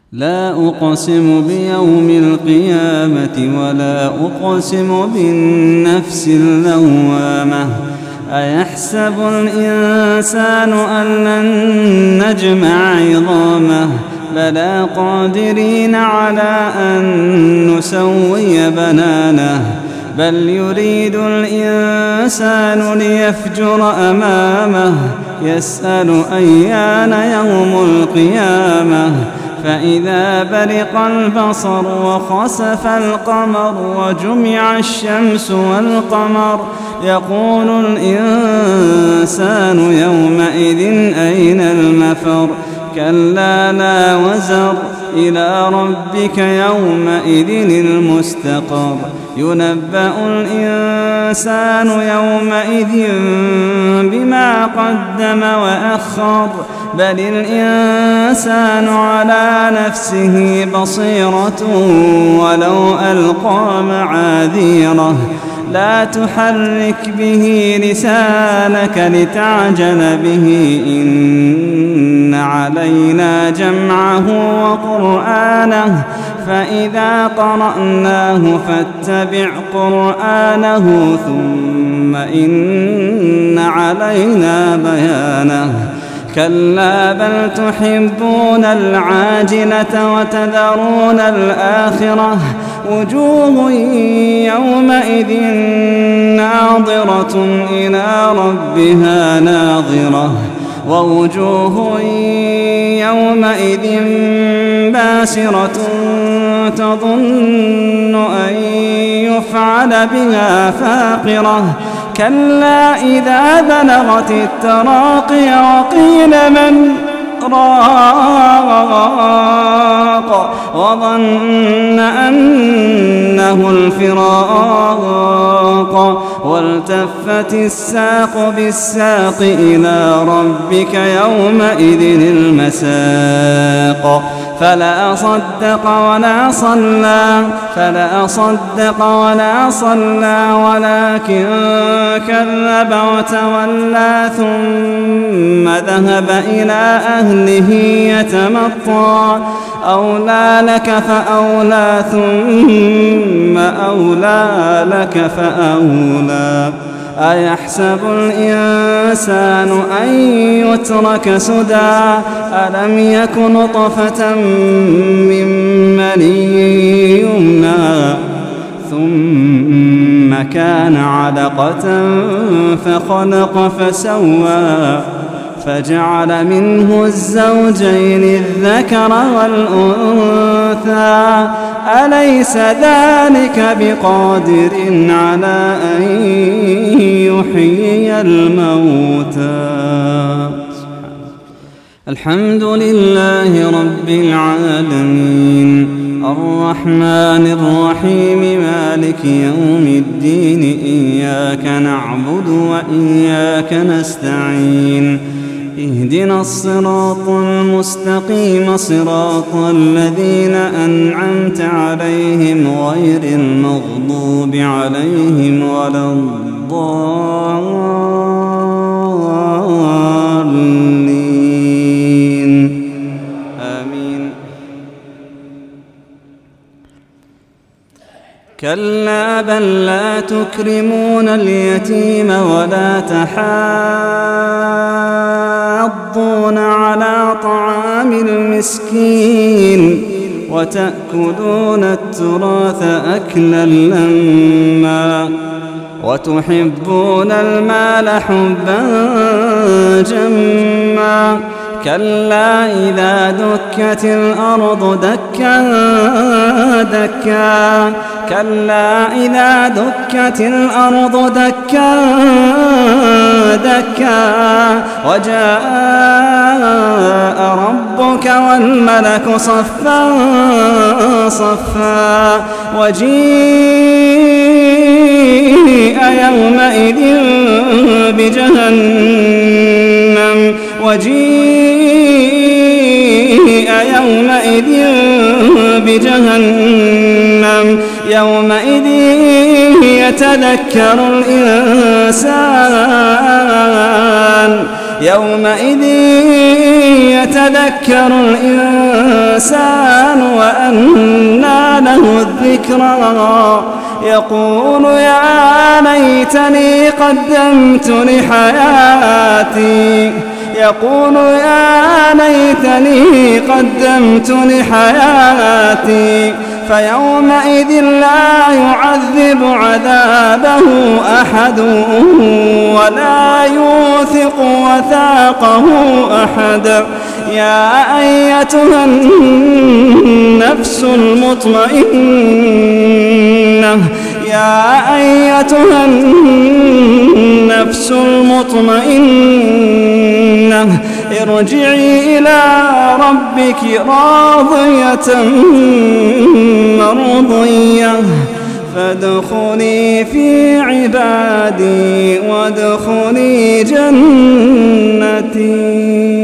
لا أقسم بيوم القيامة ولا أقسم بالنفس اللوامة أيحسب الإنسان أن لن نجمع عظامه بلى قادرين على أن نسوي بنانه بل يريد الإنسان ليفجر أمامه يسأل أيان يوم القيامة فإذا برق البصر وخسف القمر وجمع الشمس والقمر يقول الإنسان يومئذ أين المفر كلا لا وزر إلى ربك يومئذ المستقر ينبأ الإنسان يومئذ بما قدم وأخر بل الإنسان على نفسه بصيرة ولو ألقى معاذيره لا تحرك به لسانك لتعجل به إن علينا جمعه وقرآنه فإذا قرأناه فاتبع قرآنه ثم إن علينا بيانه كلا بل تحبون العاجلة وتذرون الآخرة وجوه يومئذ ناظرة إلى ربها ناظرة ووجوه يومئذ باسرة تظن أن يفعل بها فاقرة كلا إذا بلغت التراقي وقيل من راق وظن أنه الفراق والتفت الساق بالساق إلى ربك يومئذ المساق فلا صدق ولا صلى ولكن كذب وتولى ثم ذهب إلى أهله يتمطى أولى لك فأولى ثم أولى لك فأولى أيحسب الإنسان أن يترك سدى ألم يك نطفة من مني يمنى ثم كان علقة فخلق فسوى فجعل منه الزوجين الذكر والأنثى أليس ذلك بقادر على أن يحيي الموتى الحمد لله رب العالمين الرحمن الرحيم مالك يوم الدين إياك نعبد وإياك نستعين اهدنا الصراط المستقيم صراط الذين أنعمت عليهم غير المغضوب عليهم ولا الضالين آمين كلا بل لا تكرمون اليتيم ولا تحاضون على طعام المسكين وتأكلون التراث أكلا لما وتحبون المال حبا جما كلا إذا دكت الأرض دكا دكا كلا إذا دكت الأرض دكا دكا وجاء ربك والملك صفا صفا وجيء يومئذ بجهنم يومئذ يتذكر الإنسان يومئذ يتذكر الإنسان وأنى له الذكرى يقول يا ليتني قدمت لحياتي فيومئذ لا يعذب عذابه أحد ولا يوثق وثاقه أحد. يا أيتها النفس المطمئنة ارجعي إلى ربك راضية مرضية فادخلي في عبادي وادخلي جنتي.